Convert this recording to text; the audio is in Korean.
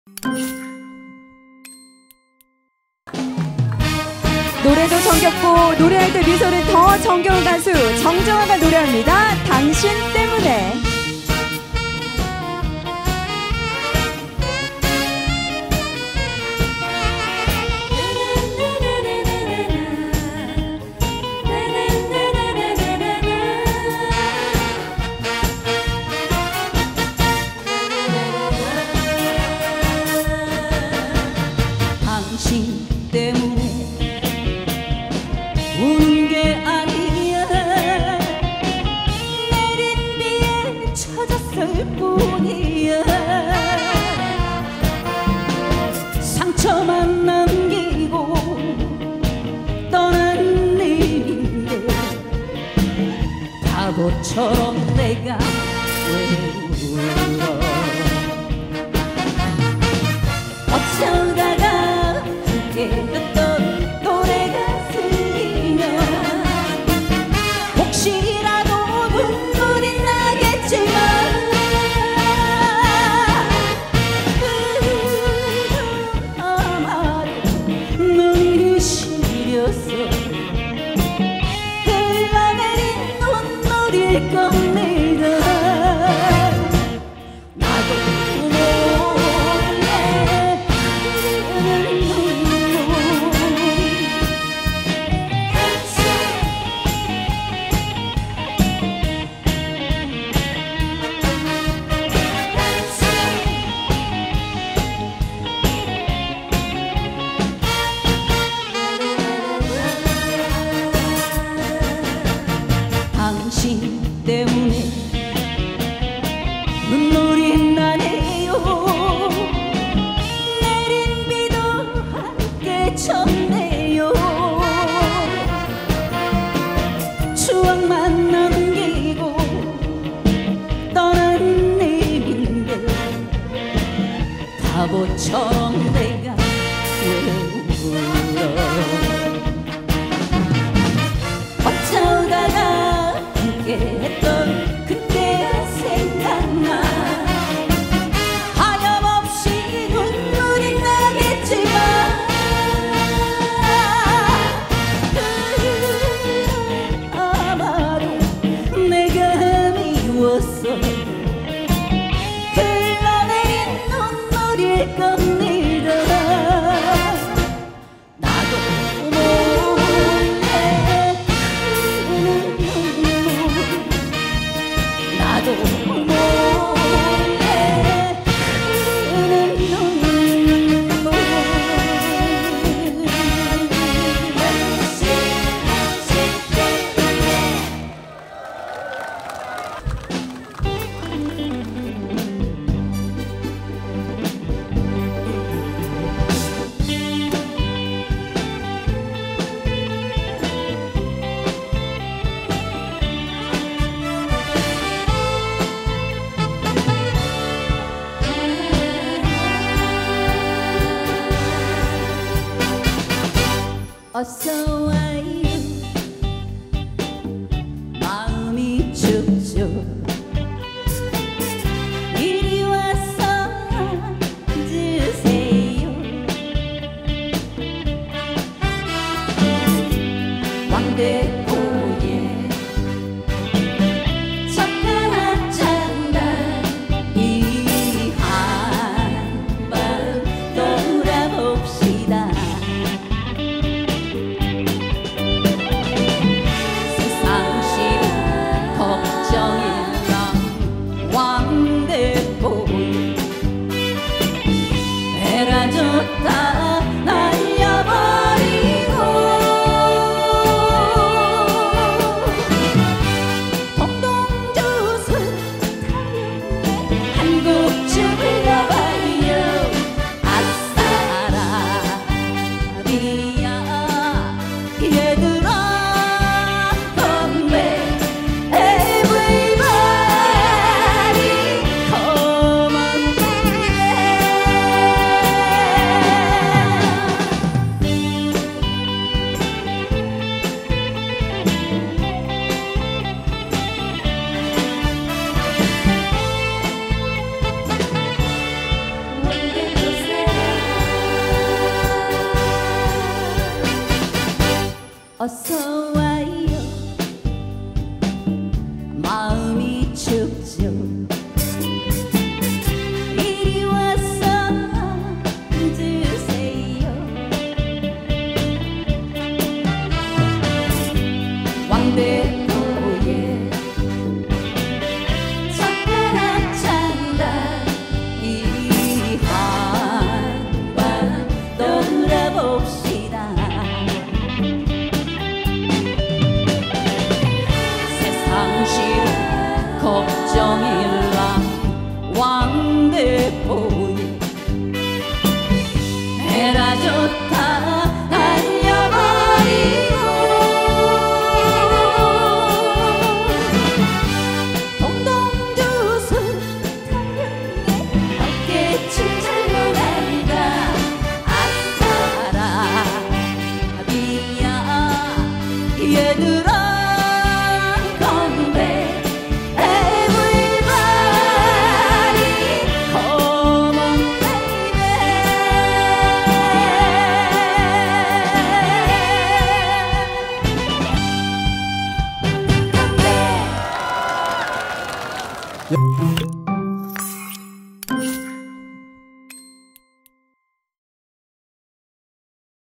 노래도 정겹고 노래할 때 미소를 더 정겨운 가수 정정아가 노래합니다. 당신 때문에. 당신 때문에 우는 게 아니야. 내린 비에 젖었을 뿐이야. 상처만 남기고 떠난 일인데 바보처럼 내가 왜 울어. 어쩌다가 함께 듣던 노래가 들리면 혹시라도 눈물이 나겠지만 아마도 눈이 시렸어. 흘러내린 눈물일 겁니다. 당신 때문에 눈물이 나네요. 내린 비도 함께 쳤네요. 추억만 남기고 떠난 내일인데 바보처럼 내가 왜 울어. 어쩌다가 했던 그때가 생각나. 하염없이 눈물이 나겠지만 아마도 내가 미웠어. 흘러내린 눈물일 겁니다. 나도 나도 몰래 흐르는 눈물. 어서 와요. 마음이 춥죠. 이리 와서 앉으세요. 왕대포에 젓갈 한 잔만 이 한밤 돌아봅시다. 에라졌다 날려버리고 동동주스 한 곡쯤 흘려봐요. 아싸라비야 얘들아 건배 everybody come on baby. 어서 와요. 마음이 춥죠. 이리 와서 앉으세요. 왕대포에 젓가락 찬다. 이 한번 놀아봅시다. 세상실은 걱정일라. 왕대포에 해라 좋다 달려버리고 동동주스 달렸네. 어깨춤 잘로 간다. 아싸라 비야 얘들아. 예.